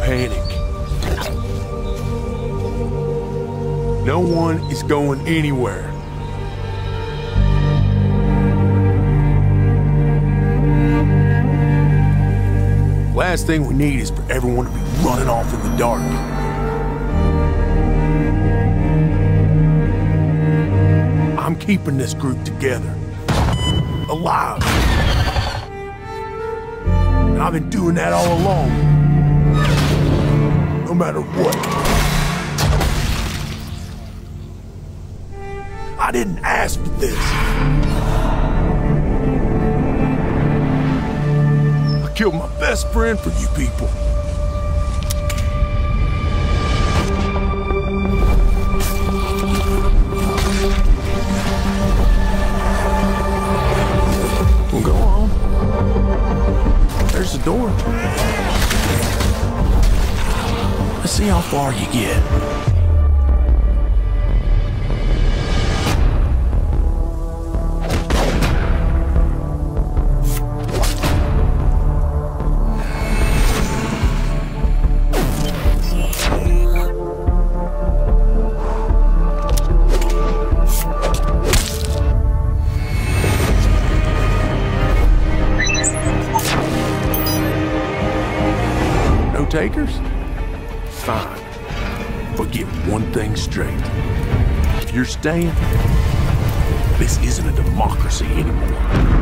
panic. No one is going anywhere. Last thing we need is for everyone to be running off in the dark. I'm keeping this group together, alive. And I've been doing that all along, no matter what. I didn't ask for this. I killed my best friend for you people. Well, go on. There's the door. Let's see how far you get. Takers? Fine. But get one thing straight. If you're staying, this isn't a democracy anymore.